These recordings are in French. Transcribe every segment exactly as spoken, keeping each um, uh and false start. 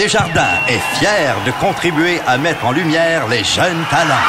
Desjardins est fier de contribuer à mettre en lumière les jeunes talents.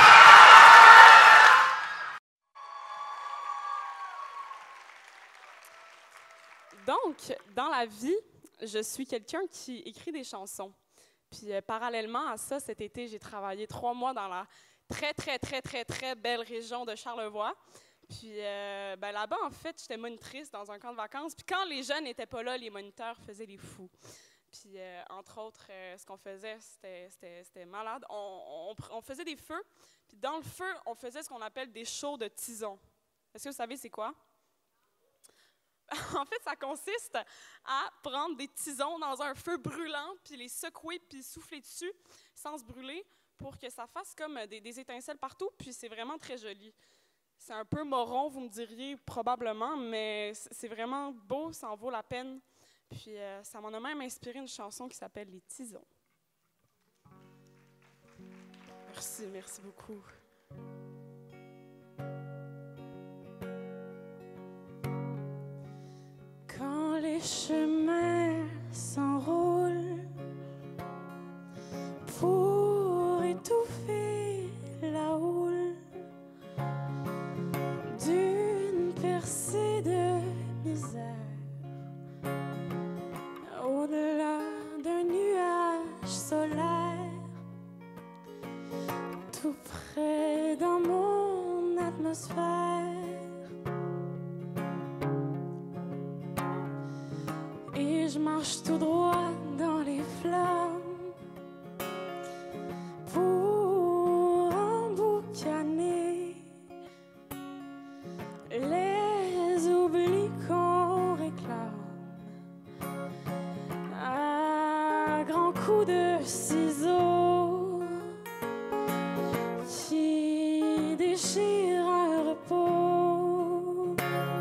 Donc, dans la vie, je suis quelqu'un qui écrit des chansons. Puis, euh, parallèlement à ça, cet été, j'ai travaillé trois mois dans la très, très, très, très, très belle région de Charlevoix. Puis, euh, ben, là-bas, en fait, j'étais monitrice dans un camp de vacances. Puis, quand les jeunes n'étaient pas là, les moniteurs faisaient les fous. Puis, euh, entre autres, euh, ce qu'on faisait, c'était malade. On, on, on faisait des feux. Puis, dans le feu, on faisait ce qu'on appelle des shows de tisons. Est-ce que vous savez c'est quoi? En fait, ça consiste à prendre des tisons dans un feu brûlant, puis les secouer, puis souffler dessus sans se brûler pour que ça fasse comme des, des étincelles partout. Puis c'est vraiment très joli. C'est un peu moron, vous me diriez probablement, mais c'est vraiment beau, ça en vaut la peine. Puis euh, ça m'en a même inspiré une chanson qui s'appelle « Les tisons ». Merci, merci beaucoup. Quand les chemins s'enroulent pour étouffer la houle d'une percée de misère, au-delà d'un nuage solaire, tout près dans mon atmosphère, et je marche tout droit dans les flammes pour emboucaner les oublis qu'on réclame à grands coups de ciseaux qui déchirent un repos.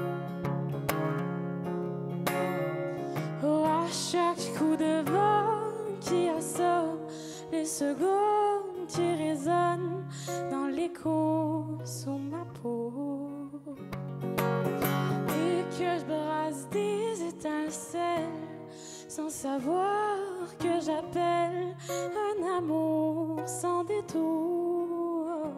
Oh, à chaque coup de vent qui assomme les secondes qui résonnent dans l'écho sous ma peau, et que je brasse des étincelles sans savoir que j'appelle un amour sans détour.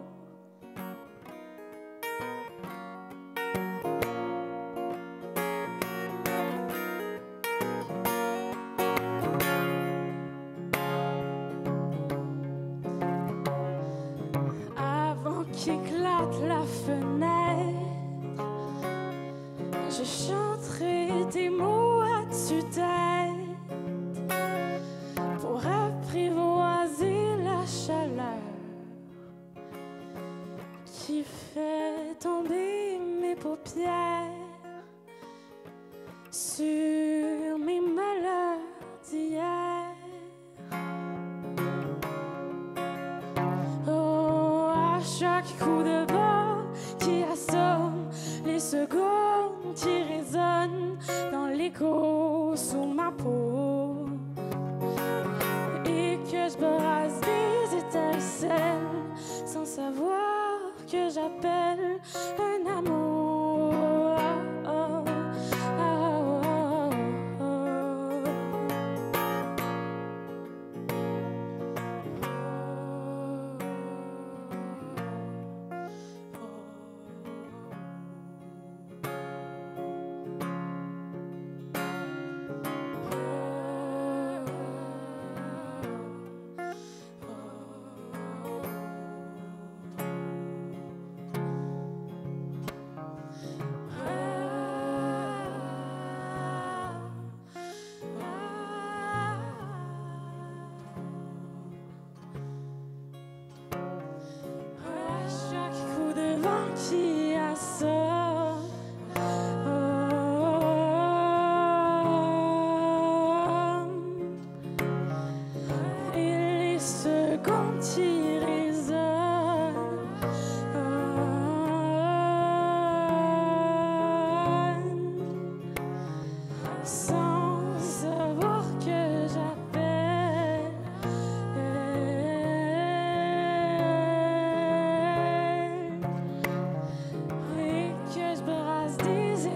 Avant qu'éclate la fenêtre, je chanterai des mots à tue-tête pour apprivoiser la chaleur qui fait tomber mes paupières sur mes malheurs d'hier. Oh, à chaque coup de vent qui assomme les secondes qui résonnent dans l'écho sous ma peau, et que je brasse des étincelles sans savoir que j'appelle un amour. Oh, oh, oh, oh, oh. À chaque coup de vent qui assomme, oh, et les secondes qui résonnent, oh, sans savoir que j'appelle et que je brasse des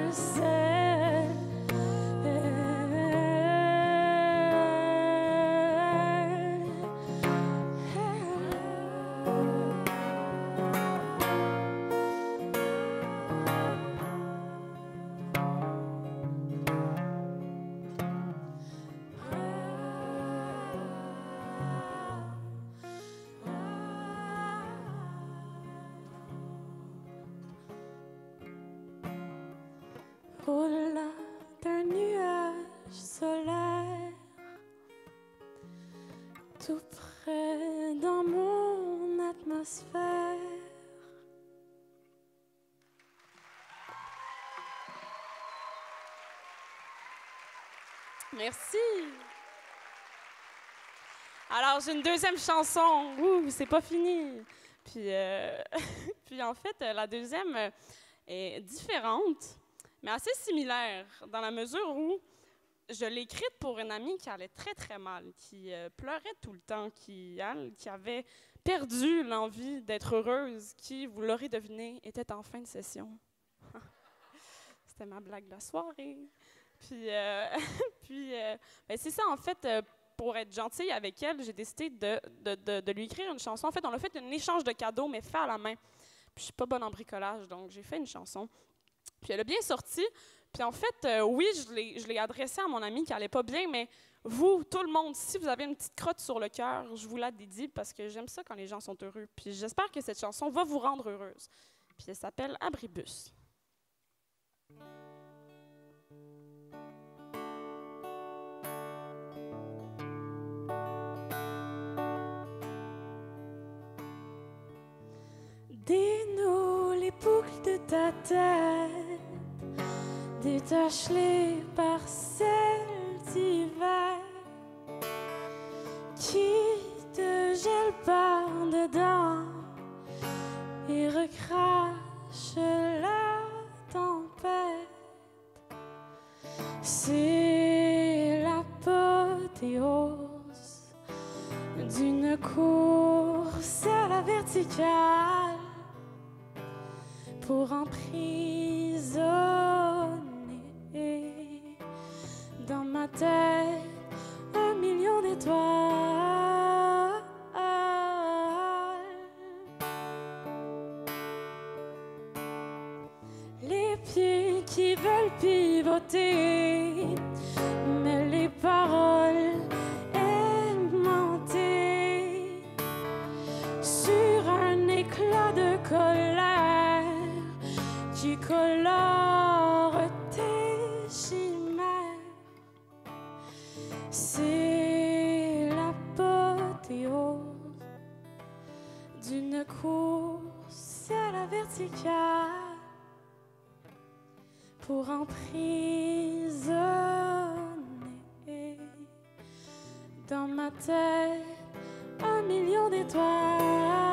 étincelles au-delà d'un nuage solaire, tout près dans mon atmosphère. Merci. Alors, j'ai une deuxième chanson. Ouh, c'est pas fini. Puis, euh, puis en fait, la deuxième est différente, mais assez similaire, dans la mesure où je l'ai écrite pour une amie qui allait très, très mal, qui euh, pleurait tout le temps, qui, elle, qui avait perdu l'envie d'être heureuse, qui, vous l'aurez deviné, était en fin de session. C'était ma blague de la soirée. Puis, euh, puis euh, ben c'est ça, en fait, euh, pour être gentille avec elle, j'ai décidé de, de, de, de lui écrire une chanson. En fait, on a fait un échange de cadeaux, mais fait à la main. Puis je suis pas bonne en bricolage, donc j'ai fait une chanson. Puis elle a bien sorti. Puis en fait, euh, oui, je l'ai, je l'ai adressée à mon amie qui allait pas bien, mais vous, tout le monde, si vous avez une petite crotte sur le cœur, je vous la dédie parce que j'aime ça quand les gens sont heureux. Puis j'espère que cette chanson va vous rendre heureuse. Puis elle s'appelle Abribus. Dénoue les boucles de ta tête, détache-les par celles d'hiver qui te gèlent par dedans et recrachent la tempête. C'est l'apothéose d'une course à la verticale pour emprisonner dans ma tête un million d'étoiles. Les pieds qui veulent pivoter, mais les paroles aimantées sur un éclat de colère qui colore tes chimères. C'est l'apothéose d'une course à la verticale pour emprisonner dans ma tête un million d'étoiles.